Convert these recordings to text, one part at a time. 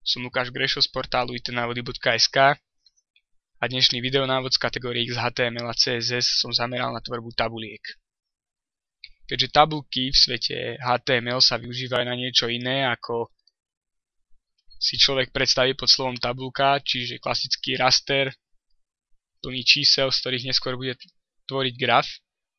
Som Lukáš Grešo z portálu itnávody.sk a dnešný videonávod z kategórií HTML a CSS som zameral na tvorbu tabuliek. Keďže tabulky v svete HTML sa využívajú na niečo iné, ako si človek predstaví pod slovom tabulka, čiže klasický raster, plný čísel, z ktorých neskôr bude tvoriť graf.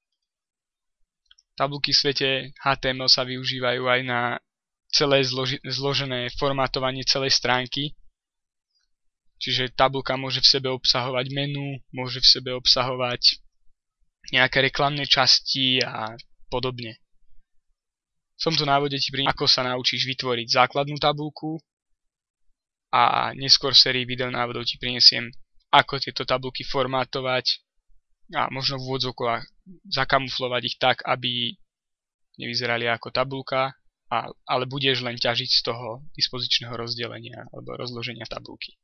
Tabulky v svete HTML sa využívajú aj na celé zložené formátovanie celej stránky. Čiže tabuľka môže v sebe obsahovať menu, môže v sebe obsahovať nejaké reklamné časti a podobne. V tomto návode ti prinesiem, ako sa naučíš vytvoriť základnú tabuľku a neskôr v sérii videonávodov ti prinesiem, ako tieto tabuľky formátovať a možno v úvodzovkách zakamuflovať ich tak, aby nevyzerali ako tabuľka, ale budeš len ťažiť z toho dispozičného rozdelenia alebo rozloženia tabuľky.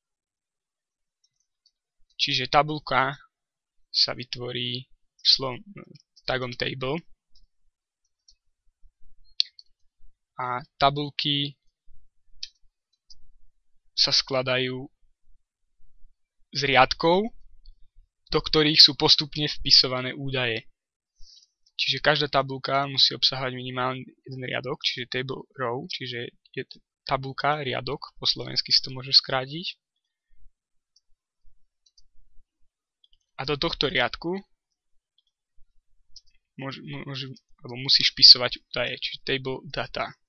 Čiže tabuľka sa vytvorí tagom table a tabuľky sa skladajú z riadkov, do ktorých sú postupne vpisované údaje. Čiže každá tabuľka musí obsahovať minimálne jeden riadok, čiže table row, čiže je tabuľka, riadok, po slovensky si to môžeš skrátiť. A do tohto riadku musíš vpisovať údaje, čiže table data.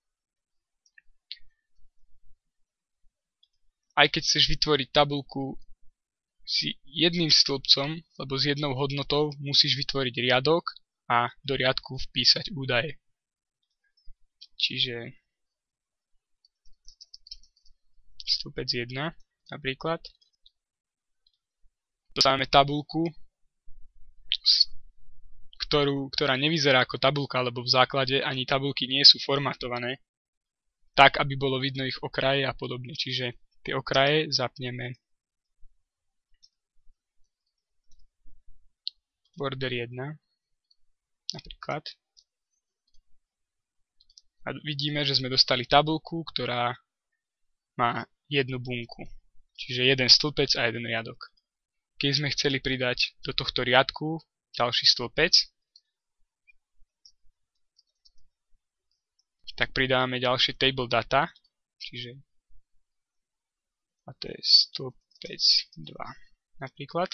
Aj keď chceš vytvoriť tabuľku s jedným stĺpcom, alebo s jednou hodnotou, musíš vytvoriť riadok a do riadku vpísať údaje. Čiže stĺpec 1 napríklad. Dostávame tabuľku, ktorá nevyzerá ako tabuľka, lebo v základe ani tabuľky nie sú formatované tak, aby bolo vidno ich okraje a podobne. Čiže tie okraje zapneme border 1 napríklad. A vidíme, že sme dostali tabuľku, ktorá má jednu bunku. Čiže jeden stĺpec a jeden riadok. Keď sme chceli pridať do tohto riadku ďalší stĺpec, tak pridáme ďalšie table data, čiže a to je stĺpec 2 napríklad.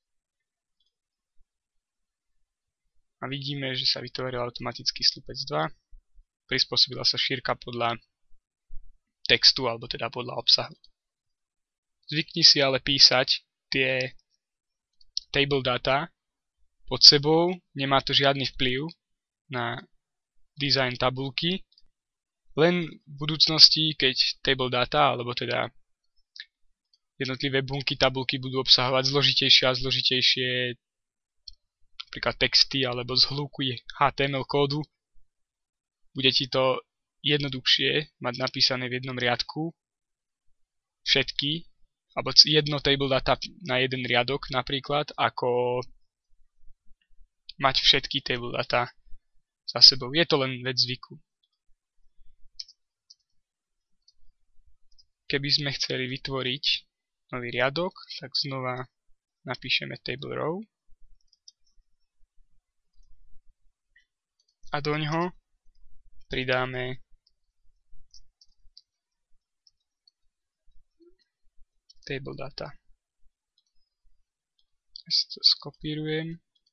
A vidíme, že sa vytvoril automaticky stĺpec 2. Prispôsobila sa šírka podľa textu, alebo teda podľa obsahu. Zvykni si ale písať tie table data pod sebou, nemá to žiadny vplyv na dizajn tabuľky, len v budúcnosti, keď table data, alebo teda jednotlivé bunky tabuľky budú obsahovať zložitejšie a zložitejšie napríklad texty alebo zhlúky HTML kódu, bude ti to jednoduchšie mať napísané v jednom riadku všetky, alebo jedno table data na jeden riadok napríklad, ako mať všetky table data za sebou. Je to len vec zvyku. Keby sme chceli vytvoriť nový riadok, tak znova napíšeme table row a do ňoho pridáme table data. Ja si to skopírujem.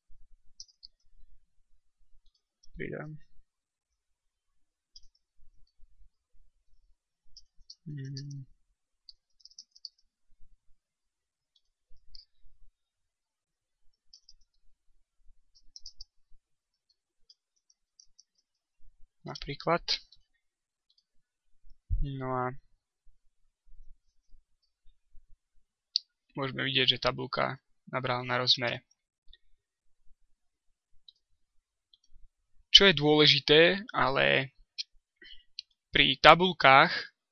Pridám. Napríklad. No a môžeme vidieť, že tabuľka nabrala na rozmere. Čo je dôležité, ale pri tabuľkách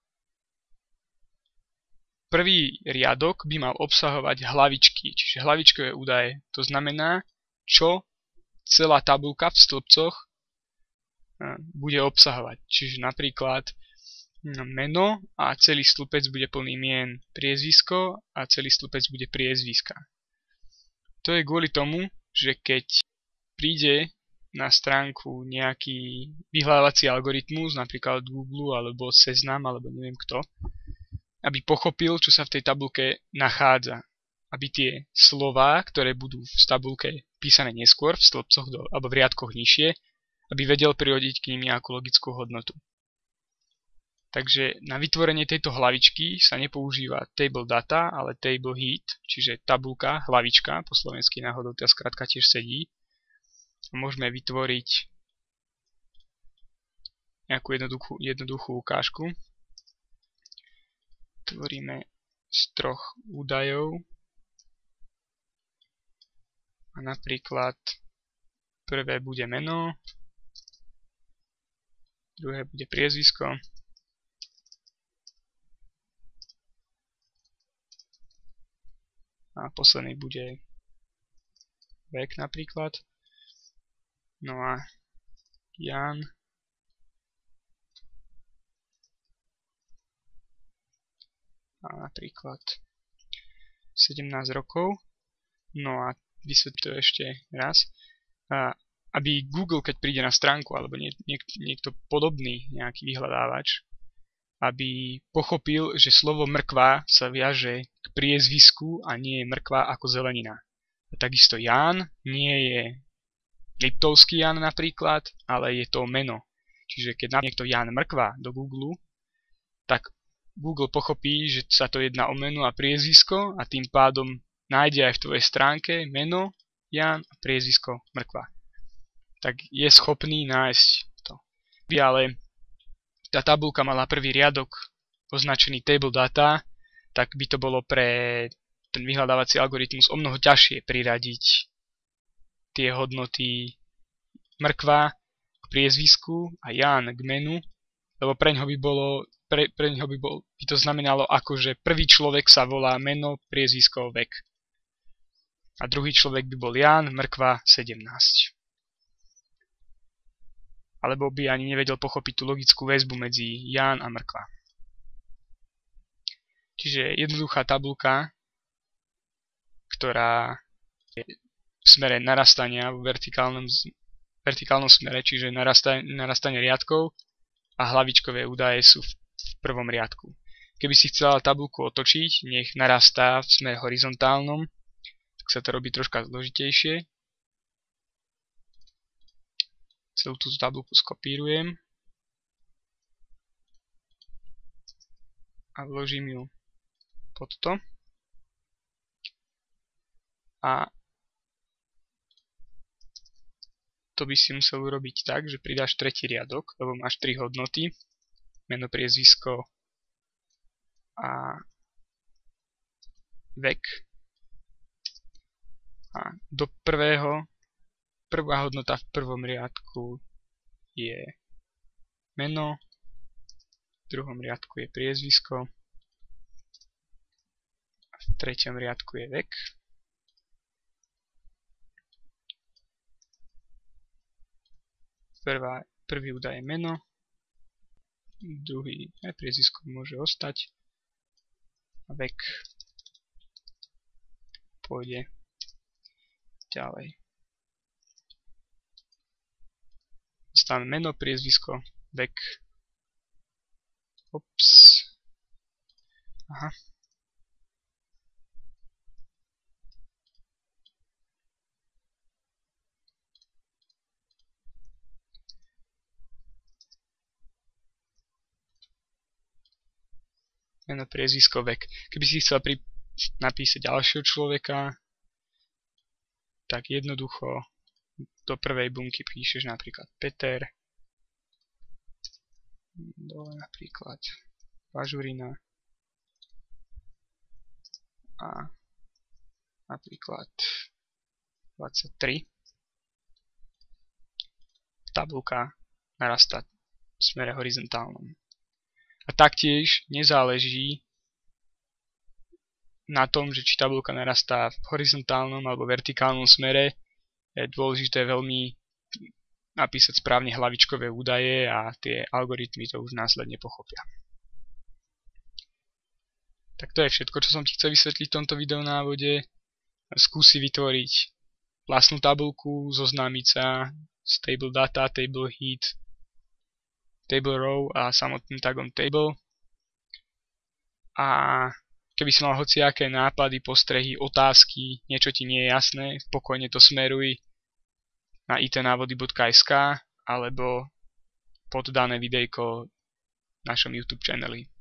prvý riadok by mal obsahovať hlavičky, čiže hlavičkové údaje. To znamená, čo celá tabuľka v stĺpcoch bude obsahovať. Čiže napríklad meno a celý stĺpec bude plný mien priezvisko a celý stĺpec bude priezviska. To je kvôli tomu, že keď príde na stránku nejaký vyhľadávací algoritmus, napríklad Google alebo Seznam alebo neviem kto, aby pochopil, čo sa v tej tabuľke nachádza. Aby tie slová, ktoré budú v tabuľke písané neskôr, v stĺpcoch alebo v riadkoch nižšie, aby vedel prirodiť k nim nejakú logickú hodnotu. Takže na vytvorenie tejto hlavičky sa nepoužíva table data, ale table head, čiže tabuľka, hlavička, po slovensky náhodou tá skratka tiež sedí. Môžeme vytvoriť nejakú jednoduchú ukážku. Tvoríme z 3 údajov a napríklad prvé bude meno, druhé bude priezvisko a posledný bude vek napríklad. No a Jan a napríklad 17 rokov. No a vysvetlím to ešte raz. Aby Google, keď príde na stránku alebo niekto podobný, nejaký vyhľadávač, aby pochopil, že slovo mrkva sa viaže k priezvisku a nie je mrkva ako zelenina. A takisto Ján nie je Liptovský Jan napríklad, ale je to meno. Čiže keď napríklad niekto Jan mrkva do Google, tak Google pochopí, že sa to jedná o meno a priezvisko a tým pádom nájde aj v tvojej stránke meno Jan a priezvisko mrkva. Tak je schopný nájsť to. Ale tá tabuľka mala prvý riadok označený table data, tak by to bolo pre ten vyhľadávací algoritmus o mnoho ťažšie priradiť tie hodnoty mrkva k priezvisku a Jan k menu, lebo preňho by to znamenalo ako, že prvý človek sa volá meno, priezvisko, vek. A druhý človek by bol Jan, mrkva, 17. Alebo by ani nevedel pochopiť tú logickú väzbu medzi Jan a mrkva. Čiže jednoduchá tabuľka, ktorá je v smere narastania, v vertikálnom smere, čiže narastanie riadkov a hlavičkové údaje sú v prvom riadku. Keby si chcela tabuľku otočiť, nech narastá v smere horizontálnom, tak sa to robí troška zložitejšie. Celú túto tabuľku skopírujem a vložím ju pod to. A to by si musel urobiť tak, že pridáš tretí riadok, lebo máš 3 hodnoty, meno, priezvisko a vek. A do prvá hodnota v prvom riadku je meno, v druhom riadku je priezvisko a v treťom riadku je vek. Prvý údaj je meno, druhý aj priezvisko môže ostať a vek pôjde ďalej. Dostávame meno, priezvisko, vek. Ops. Aha. Meno, priezvisko, vek. Keby si chcel napísať ďalšieho človeka, tak jednoducho do prvej bunky píšeš napríklad Peter, dole napríklad Važurina a napríklad 23. Tabuľka narastá v smere horizontálnom. A taktiež nezáleží na tom, že či tabuľka narastá v horizontálnom alebo vertikálnom smere. Je dôležité veľmi napísať správne hlavičkové údaje a tie algoritmy to už následne pochopia. Tak to je všetko, čo som ti chcel vysvetliť v tomto videonávode. Skúsi vytvoriť vlastnú tabuľku, zoznámiť sa s table data, table head, table row a samotným tagom table. A keby si mal hociaké nápady, postrehy, otázky, niečo ti nie je jasné, pokojne to smeruj na itnávody.sk alebo pod dané videjko v našom YouTube channeli.